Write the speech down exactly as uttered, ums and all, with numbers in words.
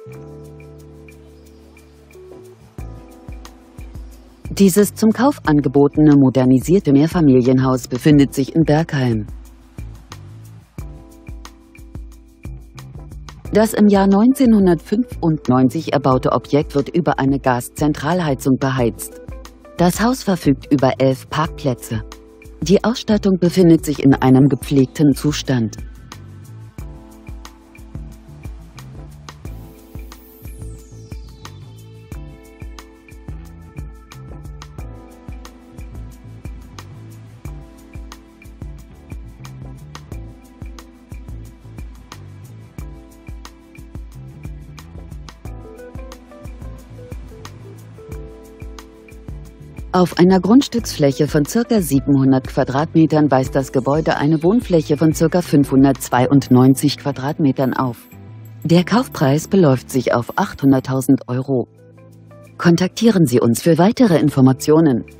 Dieses zum Kauf angebotene modernisierte Mehrfamilienhaus befindet sich in Bergheim. Das im Jahr neunzehnhundertfünfundneunzig erbaute Objekt wird über eine Gaszentralheizung beheizt. Das Haus verfügt über elf Parkplätze. Die Ausstattung befindet sich in einem gepflegten Zustand. Auf einer Grundstücksfläche von ca. siebenhundert Quadratmetern weist das Gebäude eine Wohnfläche von ca. fünfhundertzweiundneunzig Quadratmetern auf. Der Kaufpreis beläuft sich auf achthunderttausend Euro. Kontaktieren Sie uns für weitere Informationen.